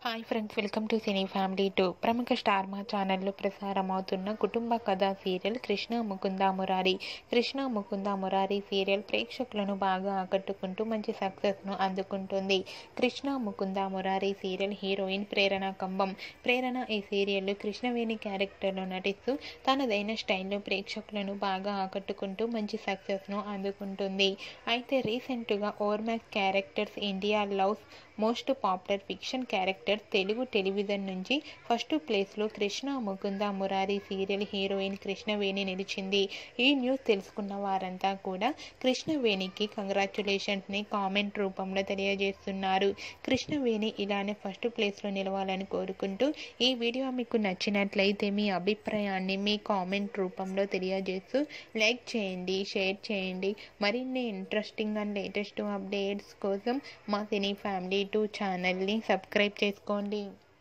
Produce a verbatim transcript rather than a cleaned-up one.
Hi friends, welcome to Cine Family Two. ప్రముఖ Star Maa ఛానల్లో ప్రసారమవుతున్న కుటుంబ కథా సీరియల్ కృష్ణ ముకుంద మురారి. కృష్ణ ముకుంద మురారి సీరియల్ ప్రేక్షకులను బాగా ఆకట్టుకుంటూ మంచి సక్సెస్ను అందుకుంటుంది. Krishna Mukunda Murari serial heroine Prerana Kambam. ప్రేరణ ఈ సీరియల్లో కృష్ణవేణి క్యారెక్టర్లో నటిస్తూ తనదైన స్టైల్లో ప్రేక్షకులను బాగా ఆకట్టుకుంటూ మంచి సక్సెస్ను అందుకుంటుంది. అయితే రీసెంట్గా Ormax characters India loves most popular fiction character Telugu television నుంచి ఫస్ట్ ప్లేస్లో కృష్ణ ముకుంద మురారి సీరియల్ హీరోయిన్ కృష్ణవేణి నిలిచింది. ఈ న్యూస్ తెలుసుకున్న వారంతా కూడా కృష్ణవేణికి కంగ్రాచ్యులేషన్స్ని కామెంట్ రూపంలో తెలియజేస్తున్నారు. కృష్ణవేణి ఇలానే ఫస్ట్ ప్లేస్లో నిలవాలని కోరుకుంటూ ఈ వీడియో మీకు నచ్చినట్లయితే మీ అభిప్రాయాన్ని మీ కామెంట్ రూపంలో తెలియజేస్తూ లైక్ చేయండి, షేర్ చేయండి. మరిన్ని ఇంట్రెస్టింగ్ అండ్ లేటెస్ట్ అప్డేట్స్ కోసం మా సినీ ఫ్యామిలీ టూ ఛానల్ని సబ్స్క్రైబ్ చేసుకోండి.